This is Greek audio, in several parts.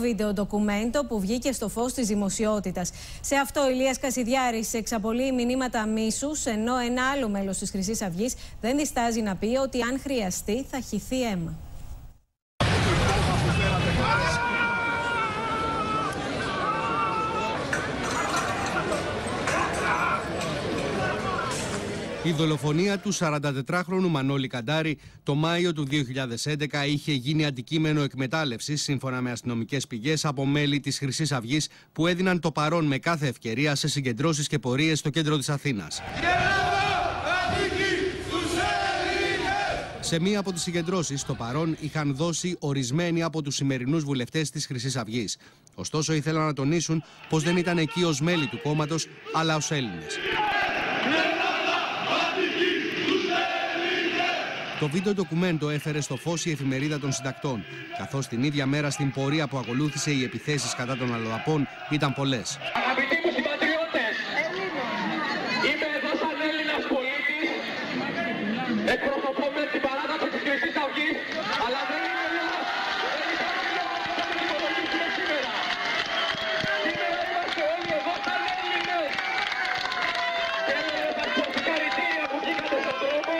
βίντεο ντοκουμέντο που βγήκε στο φως της δημοσιότητας. Σε αυτό, ο Ηλίας Κασιδιάρης εξαπολύει μηνύματα μίσους, ενώ ένα άλλο μέλος της Χρυσής Αυγής δεν διστάζει να πει ότι αν χρειαστεί θα χυθεί αίμα. Η δολοφονία του 44χρονου Μανώλη Καντάρη το Μάιο του 2011 είχε γίνει αντικείμενο εκμετάλλευσης, σύμφωνα με αστυνομικές πηγές, από μέλη της Χρυσής Αυγής που έδιναν το παρόν με κάθε ευκαιρία σε συγκεντρώσεις και πορείες στο κέντρο της Αθήνας. Σε μία από τις συγκεντρώσεις, το παρόν είχαν δώσει ορισμένοι από τους σημερινούς βουλευτές της Χρυσής Αυγής. Ωστόσο, ήθελαν να τονίσουν πως δεν ήταν εκεί ως μέλη του κόμματος, αλλά ως Έλληνες. Το βίντεο ντοκουμέντο έφερε στο φως η Εφημερίδα των Συντακτών, καθώς την ίδια μέρα στην πορεία που ακολούθησε οι επιθέσεις κατά των αλλοδαπών ήταν πολλές. Αγαπητοί μου συμπατριώτες, είμαι εδώ σαν Έλληνας πολίτης, εκπροσωπώ με την παράταξη της Χρυσής Αυγής, αλλά δεν είμαι Έλληνας, δεν υπολογίσουμε σήμερα. Σήμερα είμαστε όλοι εδώ σαν Έλληνες. Θέλω να σας πω συγχαρητήρια που βγήκατε στον δρόμο.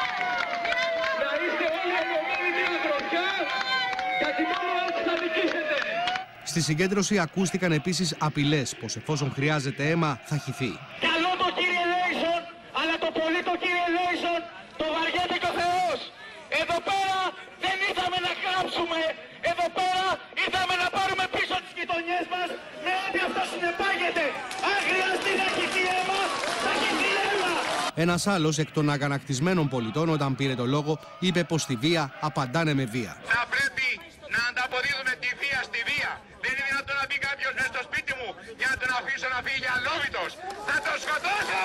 Στη συγκέντρωση ακούστηκαν επίσης απειλές πως εφόσον χρειάζεται αίμα θα χυθεί. Καλό το κύριε Λέισον, αλλά το πολύ το κύριε Λέισον το βαριέται και ο Θεός. Εδώ πέρα δεν ήρθαμε να κάψουμε, εδώ πέρα ήρθαμε να πάρουμε πίσω τις γειτονιές μας με ό,τι αυτό συνεπάγεται. Αν χρειαστεί να χυθεί αίμα, θα χυθεί αίμα. Ένας άλλος εκ των αγανακτισμένων πολιτών, όταν πήρε το λόγο, είπε πως τη βία απαντάνε με βία. Θα πρέπει να ανταποδίδουμε τη βία στη βία. Δεν είναι δυνατόν να μπει κάποιος μέσα στο σπίτι μου για να τον αφήσω να φύγει αλόβητος. Θα τον σκοτώσω!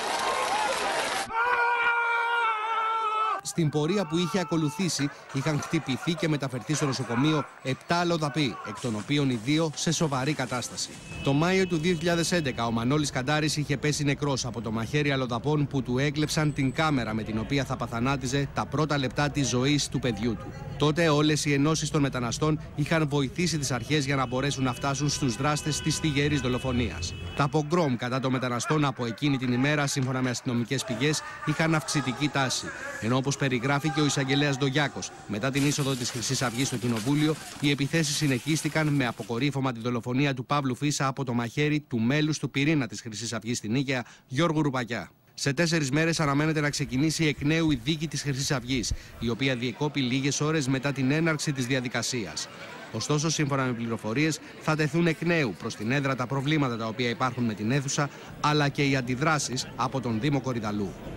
Στην πορεία που είχε ακολουθήσει είχαν χτυπηθεί και μεταφερθεί στο νοσοκομείο 7 αλλοδαποί, εκ των οποίων οι 2 σε σοβαρή κατάσταση. Το Μάιο του 2011 ο Μανώλης Καντάρης είχε πέσει νεκρός από το μαχαίρι αλλοδαπών που του έκλεψαν την κάμερα με την οποία θα παθανάτιζε τα πρώτα λεπτά της ζωής του παιδιού του. Τότε όλες οι ενώσεις των μεταναστών είχαν βοηθήσει τις αρχές για να μπορέσουν να φτάσουν στους δράστες της στιγερής δολοφονίας. Τα πογκρόμ κατά των μεταναστών από εκείνη την ημέρα, σύμφωνα με αστυνομικές πηγές, είχαν αυξητική τάση. Ενώ όπως περιγράφει και ο εισαγγελέας Ντογιάκος, μετά την είσοδο της Χρυσής Αυγής στο Κοινοβούλιο, οι επιθέσεις συνεχίστηκαν με αποκορύφωμα τη δολοφονία του Παύλου Φίσα από το μαχαίρι του μέλους του πυρήνα της Χρυσής Αυγής στην Νίκαια, Γιώργου Ρουπακιά. Σε 4 μέρες αναμένεται να ξεκινήσει εκ νέου η δίκη της Χρυσής Αυγής, η οποία διεκόπη λίγες ώρες μετά την έναρξη της διαδικασίας. Ωστόσο, σύμφωνα με πληροφορίες, θα τεθούν εκ νέου προς την έδρα τα προβλήματα τα οποία υπάρχουν με την αίθουσα, αλλά και οι αντιδράσεις από τον Δήμο Κορυδαλλού.